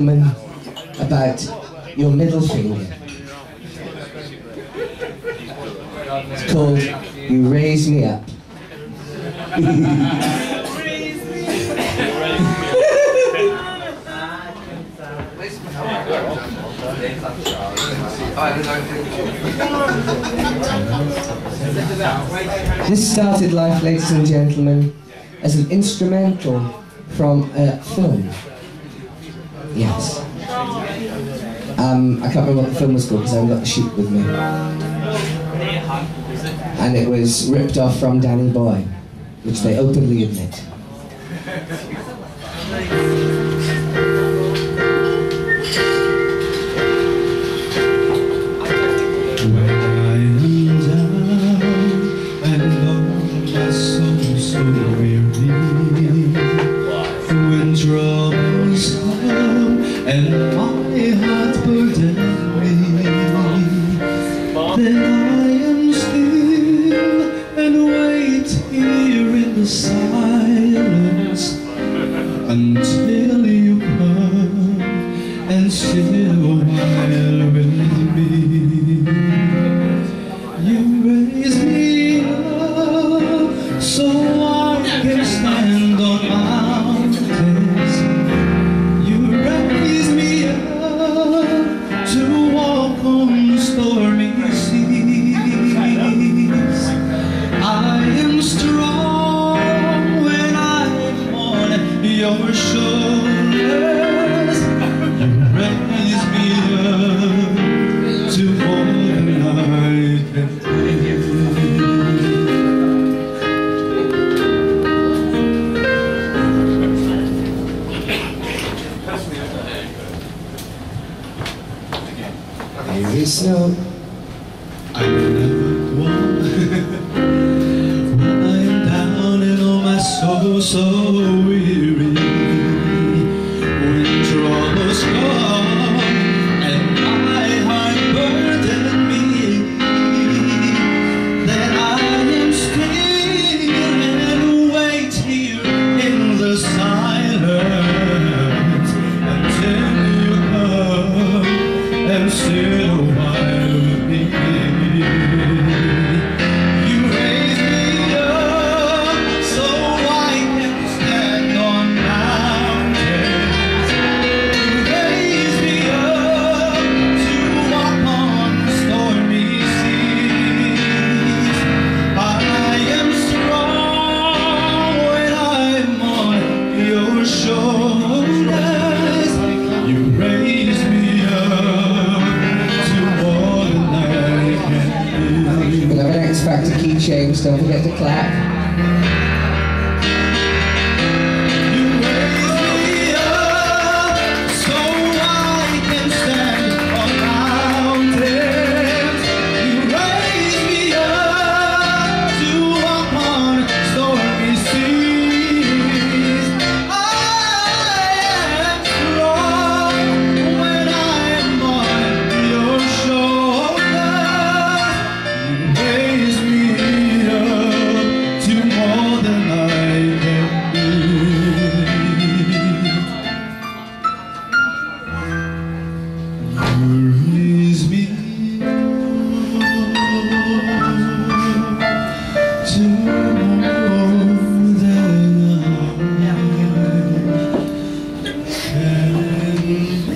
about your middle finger. It's called You Raise Me Up. This started life, ladies and gentlemen, as an instrumental from a film. Yes. I can't remember what the film was called because I haven't got the sheet with me. And it was ripped off from Danny Boy, which they openly admit. And my heart burdened me, then I am still and wait here in the silence until you come and sit a while with me. You raise me up so I can stand on mountains. To walk on stormy seas. I am strong when I'm on your shoulders. You raise me up to more than I can There is no I never want when I'm down and oh my soul so weary. When troubles come and my heart burden me, then I am still and wait here in the silence until you come and still. Back to keychains, don't forget to clap. You raise me up so I can stand on mountains. You raise me up to walk on stormy seas. I am strong when I'm on your shoulders. You raise me to more than I can be. You raise me to more than I can be.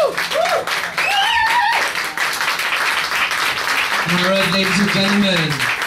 All right, ladies and gentlemen.